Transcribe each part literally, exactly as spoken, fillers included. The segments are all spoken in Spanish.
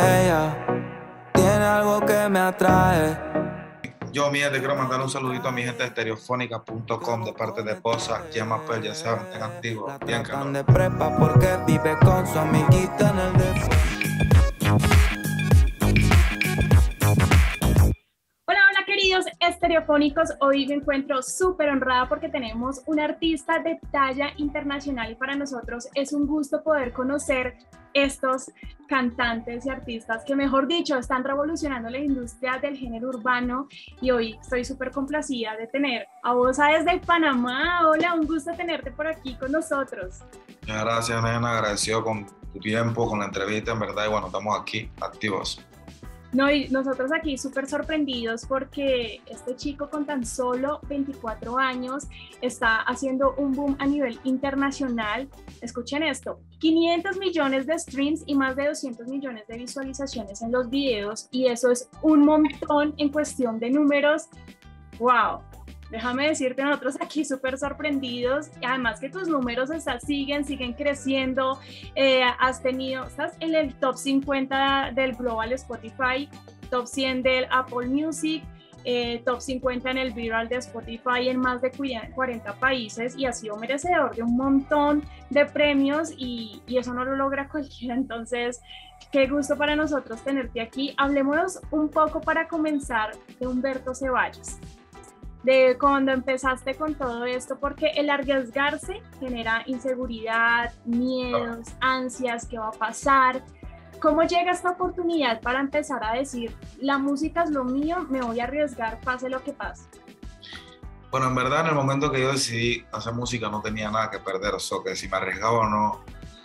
Ella tiene algo que me atrae. Yo, mi gente, quiero mandar un saludito a mi gente de estereofónica punto com de parte de Posa, Gemma Pel, ya saben, estén activos, La bien que tratan no. de prepa porque vive con su amiguita en el de... Hola, hola queridos estereofónicos, hoy me encuentro súper honrada porque tenemos un artista de talla internacional y para nosotros es un gusto poder conocer estos cantantes y artistas que, mejor dicho, están revolucionando la industria del género urbano y hoy estoy súper complacida de tener a Bosa desde Panamá. Hola, un gusto tenerte por aquí con nosotros. Muchas gracias, nena, agradecido con tu tiempo, con la entrevista, en verdad, y bueno, estamos aquí, activos. No, y nosotros aquí súper sorprendidos porque este chico con tan solo veinticuatro años está haciendo un boom a nivel internacional. Escuchen esto, quinientos millones de streams y más de doscientos millones de visualizaciones en los videos y eso es un montón en cuestión de números. ¡Wow! Déjame decirte, nosotros aquí súper sorprendidos, y además que tus números están, siguen, siguen creciendo, eh, has tenido, estás en el top cincuenta del Global Spotify, top cien del Apple Music, eh, top cincuenta en el Viral de Spotify en más de cuarenta países y has sido merecedor de un montón de premios y, y eso no lo logra cualquiera, entonces qué gusto para nosotros tenerte aquí. Hablemos un poco para comenzar de Humberto Ceballos, de cuando empezaste con todo esto, porque el arriesgarse genera inseguridad, miedos, ansias, ¿qué va a pasar? ¿Cómo llega esta oportunidad para empezar a decir, la música es lo mío, me voy a arriesgar, pase lo que pase? Bueno, en verdad, en el momento que yo decidí hacer música no tenía nada que perder, o sea, que si me arriesgaba o no,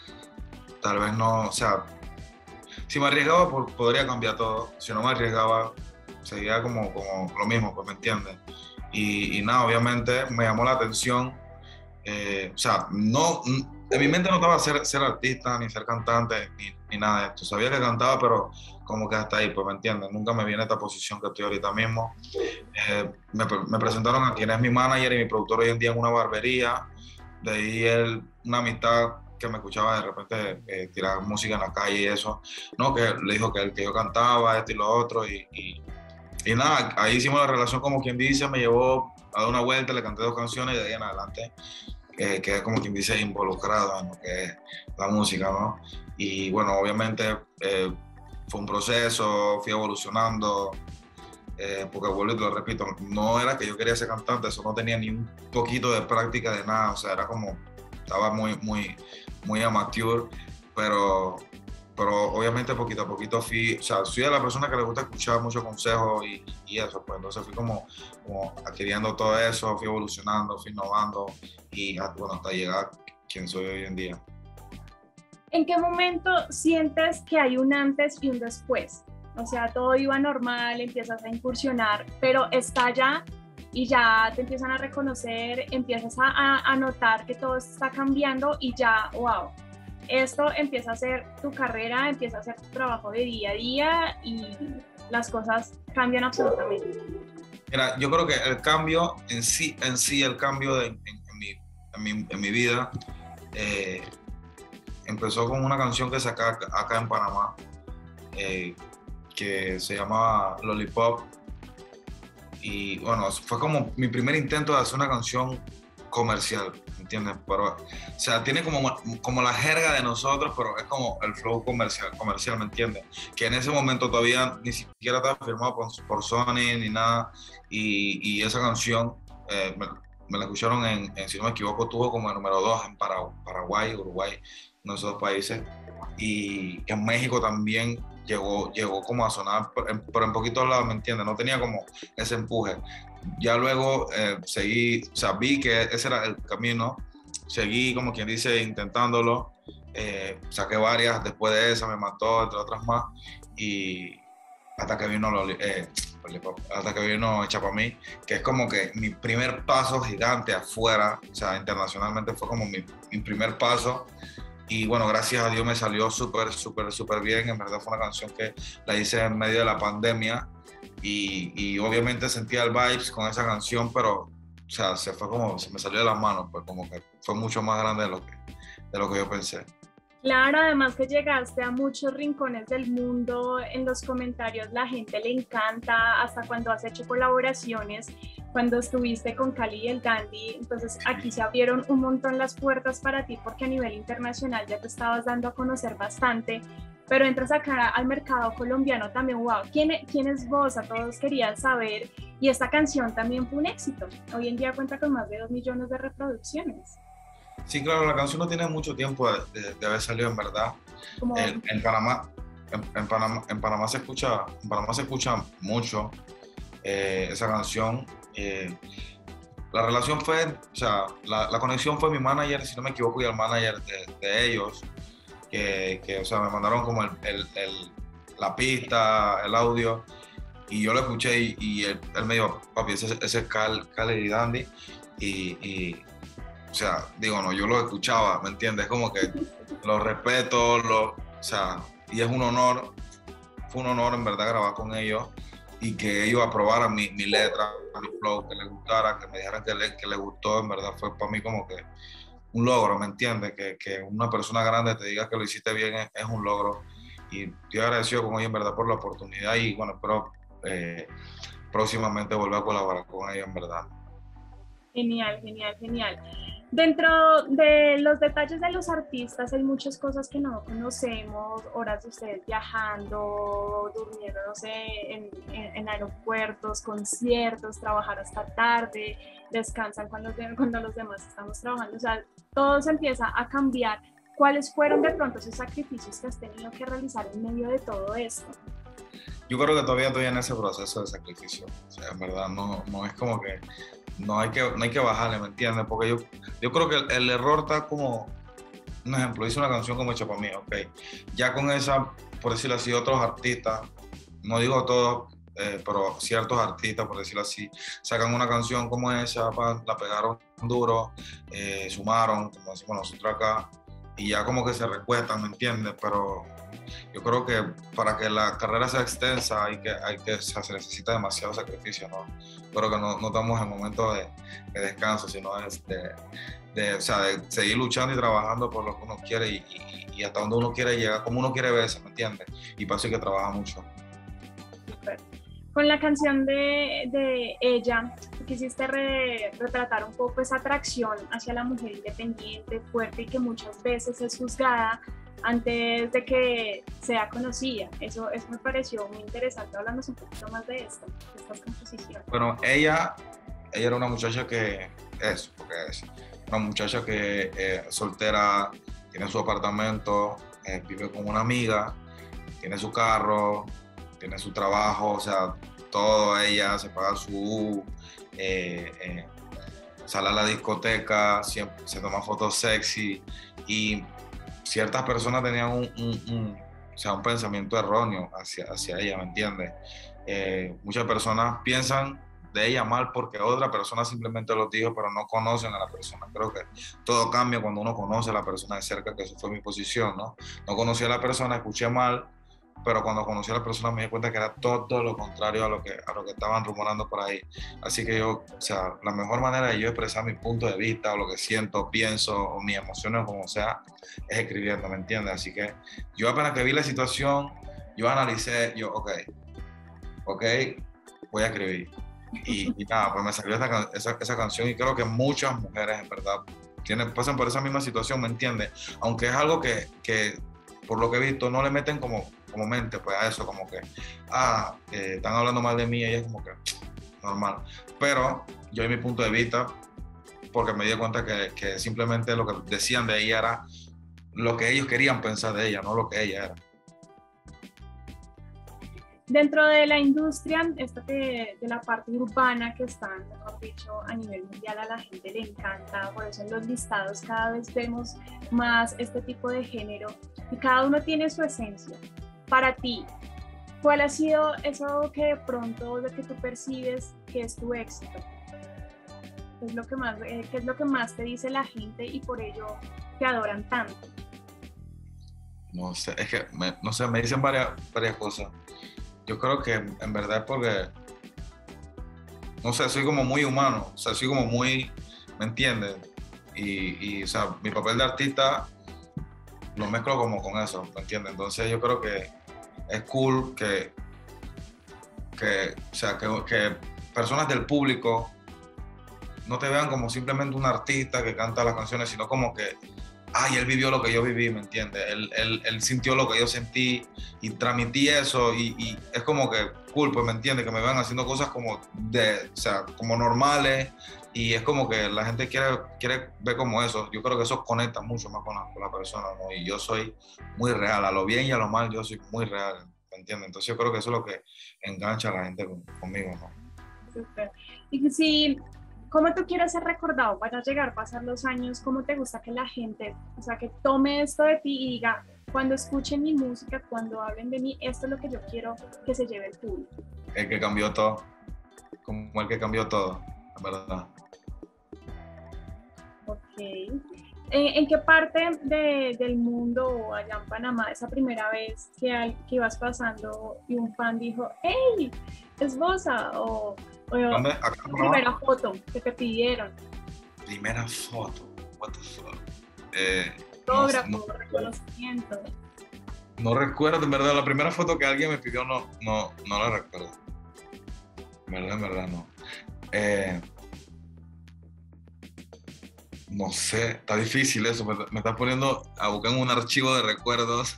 tal vez no, o sea, si me arriesgaba podría cambiar todo, si no me arriesgaba, seguía como, como lo mismo, pues me entiendes. Y, y nada, obviamente me llamó la atención, eh, o sea, no, en mi mente no estaba ser, ser artista, ni ser cantante, ni, ni nada de esto. Sabía que cantaba, pero como que hasta ahí, pues me entiendes, nunca me vi en esta posición que estoy ahorita mismo. Eh, me, me presentaron a quien es mi manager y mi productor hoy en día en una barbería, de ahí él, una amistad que me escuchaba de repente eh, tirar música en la calle y eso, no, que le dijo que, que yo cantaba, esto y lo otro, y, y Y nada, ahí hicimos la relación como quien dice, me llevó a dar una vuelta, le canté dos canciones y de ahí en adelante eh, quedé como quien dice involucrado en lo que es la música, ¿no? Y bueno, obviamente eh, fue un proceso, fui evolucionando, eh, porque vuelvo y te lo repito, no era que yo quería ser cantante, eso no tenía ni un poquito de práctica de nada, o sea, era como, estaba muy, muy, muy amateur, pero... pero obviamente poquito a poquito fui, o sea, soy de la persona que le gusta escuchar muchos consejos y, y eso, pues entonces fui como, como adquiriendo todo eso, fui evolucionando, fui innovando y bueno, hasta llegar a quien soy hoy en día. ¿En qué momento sientes que hay un antes y un después? O sea, todo iba normal, empiezas a incursionar, pero estalla y ya te empiezan a reconocer, empiezas a, a, a notar que todo está cambiando y ya, wow. Esto empieza a ser tu carrera, empieza a ser tu trabajo de día a día y las cosas cambian absolutamente. Mira, yo creo que el cambio en sí, en sí el cambio de, en, en, mi, en, mi, en mi vida eh, empezó con una canción que saqué acá, acá en Panamá eh, que se llamaba Lollipop y bueno, fue como mi primer intento de hacer una canción comercial, ¿entiendes? Pero, o sea, tiene como, como la jerga de nosotros, pero es como el flow comercial, comercial, ¿me entiendes? Que en ese momento todavía ni siquiera estaba firmado por, por Sony ni nada, y, y esa canción eh, me, me la escucharon en, en, si no me equivoco, tuvo como el número dos en Paraguay, Uruguay, en esos dos países, y en México también llegó, llegó como a sonar, pero en, pero en poquitos lados, ¿me entiendes? No tenía como ese empuje. Ya luego eh, seguí, o sea, vi que ese era el camino, seguí como quien dice intentándolo, eh, saqué varias, después de esa me mató, entre otras más, y hasta que vino, eh, hasta que vino Hecha Pa' Mí, que es como que mi primer paso gigante afuera, o sea, internacionalmente fue como mi, mi primer paso, y bueno, gracias a Dios me salió súper, súper, súper bien, en verdad fue una canción que la hice en medio de la pandemia, Y, y obviamente sentía el vibes con esa canción, pero o sea, se fue como, se me salió de las manos, pues como que fue mucho más grande de lo que, de lo que yo pensé. Claro, además que llegaste a muchos rincones del mundo, en los comentarios la gente le encanta, hasta cuando has hecho colaboraciones, cuando estuviste con Cali y el Dandy, entonces aquí se abrieron un montón las puertas para ti porque a nivel internacional ya te estabas dando a conocer bastante, pero entras acá al mercado colombiano también, wow, ¿quién, quién es vos? A todos querían saber, y esta canción también fue un éxito, hoy en día cuenta con más de dos millones de reproducciones. Sí, claro, la canción no tiene mucho tiempo de, de, de haber salido en verdad. Como, En, en Panamá, en, en Panamá, en Panamá se escucha, en Panamá se escucha mucho eh, esa canción. Eh, la relación fue, o sea, la, la conexión fue mi manager, si no me equivoco, y el manager de, de ellos, que, que, o sea, me mandaron como el, el, el, la pista, el audio, y yo lo escuché y, y él, él me dijo, papi, ese, ese es Cal, Cal y Dandy, y, y o sea, digo, no, yo lo escuchaba, ¿me entiendes? Como que lo respeto, lo, o sea, y es un honor, fue un honor en verdad grabar con ellos y que ellos aprobaran mi, mi letra, mi flow, que les gustara, que me dijeran que, le, que les gustó, en verdad fue para mí como que un logro, ¿me entiendes? Que, que una persona grande te diga que lo hiciste bien es, es un logro y estoy agradecido con ellos en verdad por la oportunidad y bueno, espero eh, próximamente volver a colaborar con ellos en verdad. genial, genial, genial. Dentro de los detalles de los artistas hay muchas cosas que no conocemos, horas de ustedes viajando, durmiendo, no sé, en, en, en aeropuertos, conciertos, trabajar hasta tarde, descansan cuando, cuando los demás estamos trabajando, o sea, todo se empieza a cambiar. ¿Cuáles fueron de pronto esos sacrificios que has tenido que realizar en medio de todo esto? Yo creo que todavía estoy en ese proceso de sacrificio, o sea, en verdad no, no es como que no hay que, no hay que bajarle, ¿me entiendes? Porque yo, yo creo que el, el error está como, un ejemplo, hice una canción como hecha para mí, ok, ya con esa, por decirlo así, otros artistas, no digo todos, eh, pero ciertos artistas, por decirlo así, sacan una canción como esa, pa, la pegaron duro, eh, sumaron, como decimos nosotros acá, y ya como que se recuestan, ¿me entiendes? Pero yo creo que para que la carrera sea extensa hay que, hay que, o sea, se necesita demasiado sacrificio, ¿no? Creo que no, no estamos en momento de, de descanso, sino es de, de, o sea, de seguir luchando y trabajando por lo que uno quiere y, y, y hasta donde uno quiere llegar, como uno quiere verse, ¿me entiendes? Y para eso hay que trabajar mucho. Super. Con la canción de, de Ella, quisiste re, retratar un poco esa atracción hacia la mujer independiente, fuerte y que muchas veces es juzgada antes de que sea conocida. Eso, eso me pareció muy interesante. Háblanos un poquito más de esto, de estas composiciones. Bueno, ella, ella era una muchacha que es, porque es una muchacha que eh, soltera, tiene su apartamento, eh, vive con una amiga, tiene su carro, tiene su trabajo, o sea, todo, ella se paga su eh, eh, sale a la discoteca, siempre se toma fotos sexy y ciertas personas tenían un, un, un, o sea, un pensamiento erróneo hacia, hacia ella, ¿me entiendes? Eh, muchas personas piensan de ella mal porque otra persona simplemente lo dijo, pero no conocen a la persona. Creo que todo cambia cuando uno conoce a la persona de cerca, que eso fue mi posición, ¿no? No conocí a la persona, escuché mal, pero cuando conocí a la persona me di cuenta que era todo lo contrario a lo que, a lo que estaban rumorando por ahí. Así que yo, o sea, la mejor manera de yo expresar mi punto de vista o lo que siento, pienso, o mis emociones, como sea, es escribiendo, ¿me entiendes? Así que yo apenas que vi la situación, yo analicé, yo, ok, ok, voy a escribir. Y, y nada, pues me salió esa, esa, esa canción y creo que muchas mujeres, en verdad, tienen, pasan por esa misma situación, ¿me entiendes? Aunque es algo que, que, por lo que he visto, no le meten como, como mente pues a eso, como que, ah, eh, están hablando mal de mí, y es como que, normal. Pero yo en mi punto de vista, porque me di cuenta que, que simplemente lo que decían de ella era lo que ellos querían pensar de ella, no lo que ella era. Dentro de la industria, esta de, de la parte urbana que está, mejor dicho, a nivel mundial, a la gente le encanta, por eso en los listados cada vez vemos más este tipo de género y cada uno tiene su esencia. Para ti, ¿cuál ha sido eso que de pronto, lo que tú percibes que es tu éxito? ¿Qué es lo que más, eh, qué es lo que más te dice la gente y por ello te adoran tanto? No sé, es que, me, no sé, me dicen varias, varias cosas. Yo creo que en verdad es porque, no sé, soy como muy humano, o sea, soy como muy, ¿me entiendes? Y, y o sea, mi papel de artista lo mezclo como con eso, ¿me entiendes? Entonces yo creo que es cool que, que, o sea, que, que personas del público no te vean como simplemente un artista que canta las canciones, sino como que, ay, él vivió lo que yo viví, ¿me entiendes? Él, él, él sintió lo que yo sentí y transmití eso y, y es como que cool, pues, ¿me entiendes? Que me vean haciendo cosas como, de, o sea, como normales y es como que la gente quiere, quiere ver como eso. Yo creo que eso conecta mucho más con la, con la persona, ¿no? Y yo soy muy real, a lo bien y a lo mal yo soy muy real, ¿me entiendes? Entonces yo creo que eso es lo que engancha a la gente con, conmigo, ¿no? Súper. Y si, ¿cómo tú quieres ser recordado? Van a llegar, pasar los años, ¿cómo te gusta que la gente, o sea, que tome esto de ti y diga, cuando escuchen mi música, cuando hablen de mí, esto es lo que yo quiero que se lleve el público? El que cambió todo, como el que cambió todo, en verdad. Ok. ¿En, en qué parte de, del mundo o allá en Panamá, esa primera vez que, al, que ibas pasando y un fan dijo, ¡hey! ¿Es Bosa? O, o ¿Dónde? Acá, la primera foto que te pidieron. Primera foto, what the fuck. Eh, Autógrafo, no, no, reconocimiento. no recuerdo, en verdad, la primera foto que alguien me pidió no, no, no la recuerdo. En verdad, en verdad, no. Eh, no sé, está difícil eso, me, me estás poniendo a buscar en un archivo de recuerdos.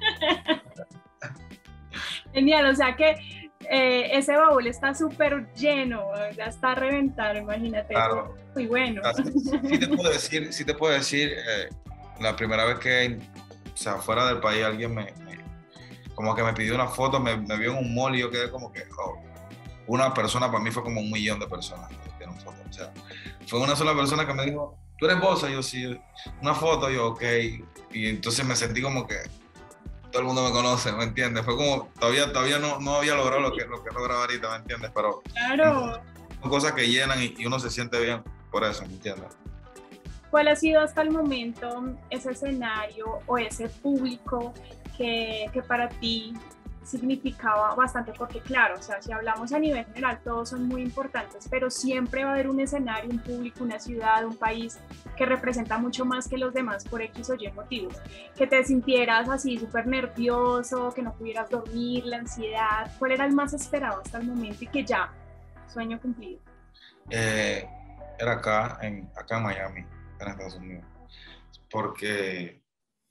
Genial, o sea que eh, ese baúl está súper lleno, ya está a reventar, imagínate. Claro. Muy bueno. Sí te puedo decir, sí te puedo decir eh, la primera vez que, o sea, fuera del país alguien me, me como que me pidió una foto, me, me vio en un mall y yo quedé como que, oh, una persona para mí fue como un millón de personas que me pidieron fotos. O sea, fue una sola persona que me dijo, ¿tú eres Bosa? Yo sí, una foto, yo ok, y entonces me sentí como que todo el mundo me conoce, ¿me entiendes? Fue como, todavía, todavía no, no había logrado lo que, lo que he logrado ahorita, ¿me entiendes? Pero Claro. son cosas que llenan y, y uno se siente bien por eso, ¿me entiendes? ¿Cuál ha sido hasta el momento ese escenario o ese público que, que para ti significaba bastante? Porque claro, o sea, si hablamos a nivel general, todos son muy importantes, pero siempre va a haber un escenario, un público, una ciudad, un país que representa mucho más que los demás por X o Y motivos. Que te sintieras así súper nervioso, que no pudieras dormir, la ansiedad. ¿Cuál era el más esperado hasta el momento y que ya, sueño cumplido? Eh, era acá en, acá en Miami, en Estados Unidos, porque,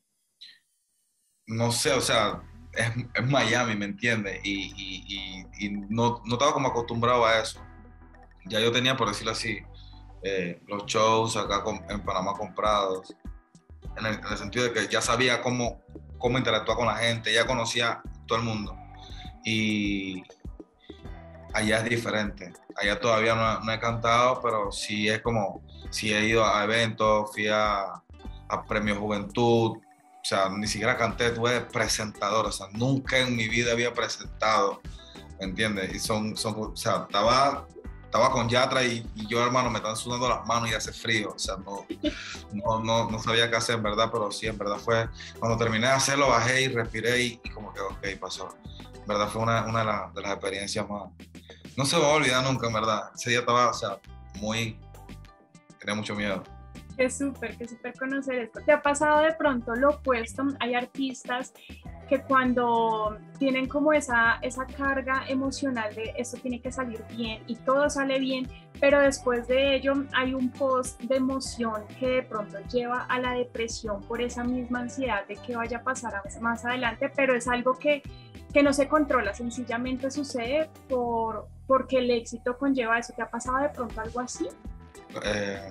no sé, o sea, es, es Miami, ¿me entiendes? Y, y, y, y no, no estaba como acostumbrado a eso. Ya yo tenía, por decirlo así, eh, los shows acá con, en Panamá comprados, en el, en el sentido de que ya sabía cómo, cómo interactuar con la gente, ya conocía a todo el mundo. Y allá es diferente. Allá todavía no, no he cantado, pero sí es como, sí he ido a eventos, fui a, a Premio Juventud, o sea, ni siquiera canté, tuve presentador, o sea, nunca en mi vida había presentado, ¿me entiendes? Y son, son o sea, estaba, estaba con Yatra y, y yo, hermano, me están sudando las manos y hace frío, o sea, no, no, no, no sabía qué hacer, en verdad, pero sí, en verdad fue, cuando terminé de hacerlo, bajé y respiré y, y como que, ok, pasó. En verdad fue una, una de, la, de las experiencias más, no se me va a olvidar nunca, en verdad. Ese día estaba, o sea, muy, tenía mucho miedo. Qué súper, qué súper conocer esto. ¿Te ha pasado de pronto lo opuesto? Hay artistas que cuando tienen como esa, esa carga emocional de esto tiene que salir bien y todo sale bien, pero después de ello hay un post de emoción que de pronto lleva a la depresión por esa misma ansiedad de que vaya a pasar más adelante, pero es algo que, que no se controla, sencillamente sucede por, porque el éxito conlleva eso. ¿Te ha pasado de pronto algo así? Eh,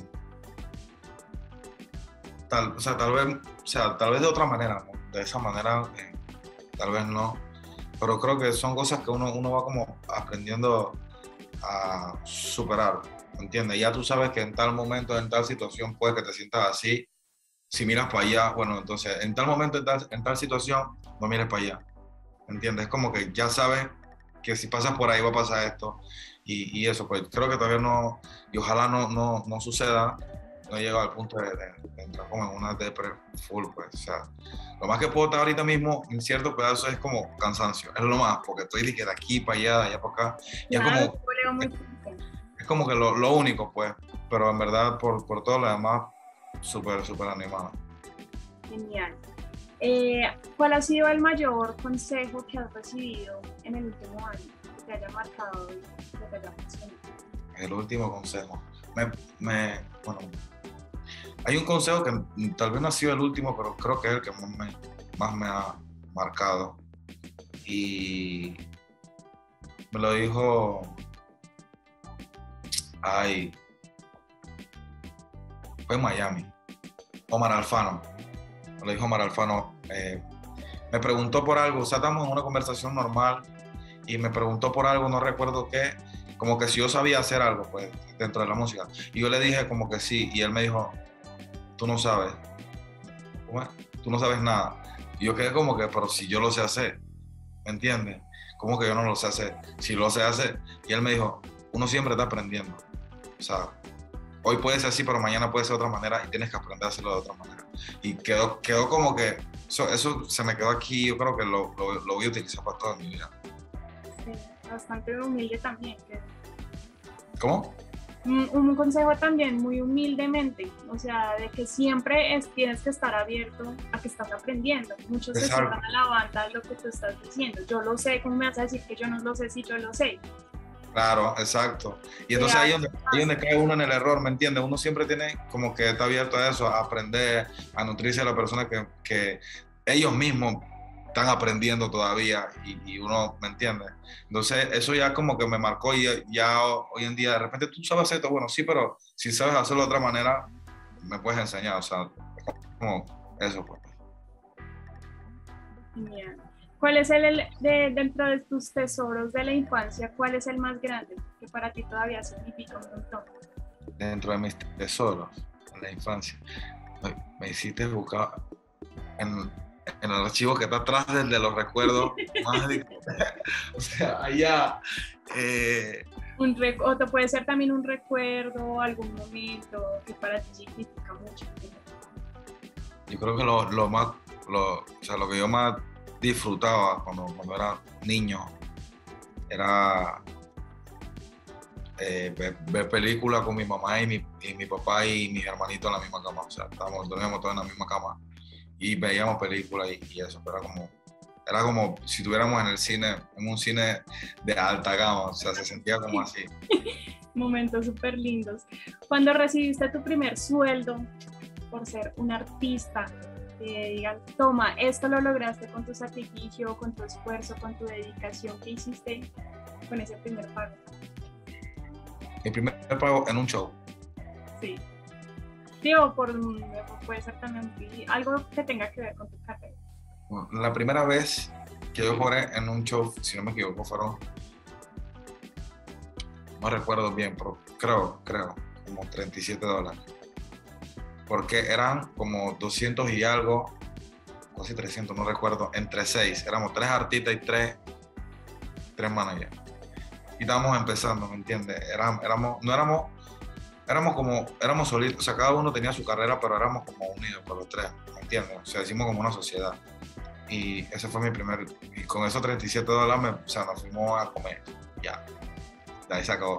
tal, o sea, tal vez, o sea, tal vez de otra manera, ¿no? De esa manera, eh, tal vez no. Pero creo que son cosas que uno, uno va como aprendiendo a superar, ¿entiendes? Ya tú sabes que en tal momento, en tal situación, puede que te sientas así. Si miras para allá, bueno, entonces, en tal momento, en tal, en tal situación, no mires para allá, ¿entiendes? Es como que ya sabes que si pasas por ahí va a pasar esto. Y, y eso, pues creo que todavía no, y ojalá no, no, no suceda, no he llegado al punto de, de, de entrar como en una depre full, pues, o sea, lo más que puedo estar ahorita mismo en ciertos pedazos es como cansancio, es lo más, porque estoy de aquí para allá, de allá para acá, y Claro, es como, es, es como que lo, lo único, pues, pero en verdad por, por todo lo demás, súper, súper animado. Genial. Eh, ¿Cuál ha sido el mayor consejo que has recibido en el último año que te haya marcado y que te haya funcionado? El último consejo. Me, me, bueno, hay un consejo que tal vez no ha sido el último, pero creo que es el que más me, más me ha marcado. Y me lo dijo, ay, fue en Miami, Omar Alfano. Me lo dijo Omar Alfano. Eh, me preguntó por algo, o sea, estamos en una conversación normal y me preguntó por algo, no recuerdo qué, como que si yo sabía hacer algo, pues, dentro de la música. Y yo le dije como que sí, y él me dijo, tú no sabes, ¿cómo es? Tú no sabes nada. Y yo quedé como que, pero si yo lo sé hacer, ¿me entiendes? ¿Cómo que yo no lo sé hacer? Si lo sé hacer. Y él me dijo, uno siempre está aprendiendo. O sea, hoy puede ser así, pero mañana puede ser de otra manera y tienes que aprender a hacerlo de otra manera. Y quedó, quedó como que, eso, eso se me quedó aquí, yo creo que lo, lo, lo voy a utilizar para toda mi vida. Sí, bastante humilde también. Que... ¿Cómo? Un, un consejo también muy humildemente, o sea, de que siempre es, tienes que estar abierto a que estás aprendiendo. Muchos se cierran a la banda lo que tú estás diciendo. Yo lo sé, ¿cómo me vas a decir que yo no lo sé si yo lo sé? Claro, exacto. Y entonces ahí es donde, ahí donde cae uno en el error, ¿me entiendes? Uno siempre tiene como que está abierto a eso, a aprender, a nutrirse de la persona que, que ellos mismos están aprendiendo todavía y, y uno, ¿me entiende? Entonces eso ya como que me marcó y ya, ya hoy en día de repente tú sabes hacer esto, bueno, sí, pero si sabes hacerlo de otra manera, me puedes enseñar, o sea, como eso pues. Genial. ¿Cuál es el, el de, dentro de tus tesoros de la infancia, cuál es el más grande que para ti todavía significa un montón? Dentro de mis tesoros de la infancia, me hiciste buscar en, en el archivo que está atrás del de los recuerdos más de, o sea, allá eh, un rec o te puede ser también un recuerdo, algún momento que para ti significa mucho. Yo creo que lo, lo más lo, o sea, lo que yo más disfrutaba cuando, cuando era niño era eh, ver, ver películas con mi mamá y mi, y mi papá y mis hermanitos en la misma cama, o sea, estábamos, dormíamos todos en la misma cama y veíamos películas y, y eso, pero era como, era como si estuviéramos en el cine, en un cine de alta gama, o sea, se sentía como así. Momentos súper lindos. Cuando recibiste tu primer sueldo por ser un artista, te digan, toma, esto lo lograste con tu sacrificio, con tu esfuerzo, con tu dedicación, ¿qué hiciste con ese primer pago? Mi primer pago en un show. Sí. Sí, o por, puede ser también algo que tenga que ver con tu carrera. Bueno, la primera vez que yo jugué en un show, si no me equivoco, fueron, no recuerdo bien, pero creo, creo, como treinta y siete dólares. Porque eran como doscientos y algo, casi trescientos, no recuerdo, entre seis. Éramos tres artistas y tres, tres managers. Y estábamos empezando, ¿me entiendes? Éramos, éramos, no éramos, éramos como, éramos solitos, o sea, cada uno tenía su carrera, pero éramos como unidos por los tres, ¿me entiendes? O sea, hicimos como una sociedad. Y ese fue mi primer, y con esos treinta y siete dólares, me, o sea, nos fuimos a comer, ya. De ahí se acabó.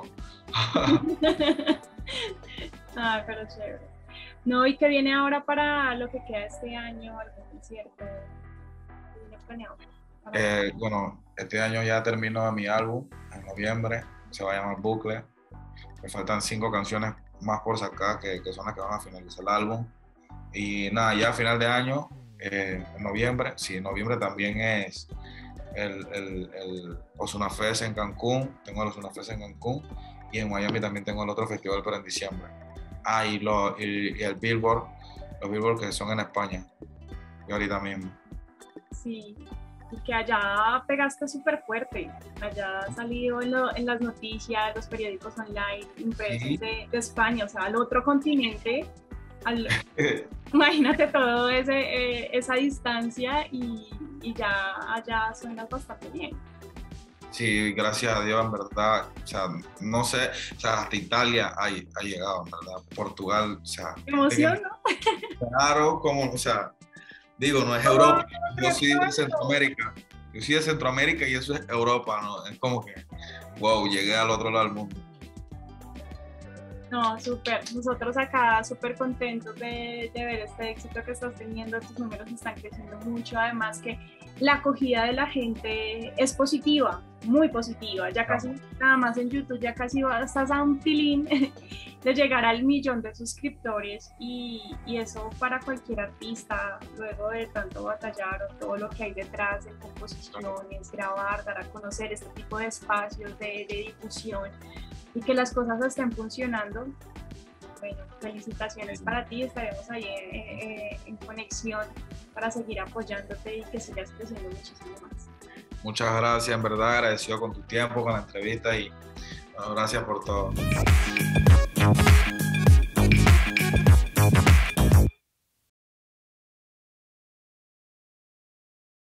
Ah, pero chévere. No, ¿y qué viene ahora para lo que queda este año? ¿Algún concierto? ¿Qué viene planeado? Eh, bueno, este año ya termino mi álbum, en noviembre, se va a llamar Bucle. Me faltan cinco canciones más por sacar, que, que son las que van a finalizar el álbum. Y nada, ya a final de año, eh, en noviembre, sí, en noviembre también es el, el, el Ozuna Fest en Cancún, tengo el Ozuna Fest en Cancún, y en Miami también tengo el otro festival, pero en diciembre. Ah, y, lo, y, y el Billboard, los Billboard que son en España, y ahorita mismo. Sí, y que allá pegaste súper fuerte, allá ha salido en, lo, en las noticias, los periódicos online, impresos sí. de, de España, o sea, al otro continente, al, imagínate todo ese, eh, esa distancia y, y ya allá suenas bastante bien. Sí, gracias a Dios, en verdad, o sea, no sé, o sea, hasta Italia ha, ha llegado, en verdad, Portugal, o sea. ¡Qué emoción, ¿no? Claro, como, o sea, digo, no es Europa, yo soy de Centroamérica, yo soy de Centroamérica y eso es Europa, ¿no? Es como que, wow, llegué al otro lado del mundo. No, súper. Nosotros acá súper contentos de, de ver este éxito que estás teniendo. Tus números están creciendo mucho. Además que la acogida de la gente es positiva, muy positiva. Ya casi, nada más en YouTube, ya casi estás a un pilín de llegar al millón de suscriptores. Y, y eso para cualquier artista, luego de tanto batallar o todo lo que hay detrás de composiciones, grabar, dar a conocer este tipo de espacios de, de difusión, y que las cosas estén funcionando. Bueno, felicitaciones para ti, estaremos ahí eh, en conexión para seguir apoyándote y que sigas creciendo muchísimo más. Muchas gracias, en verdad, agradecido con tu tiempo, con la entrevista y bueno, gracias por todo.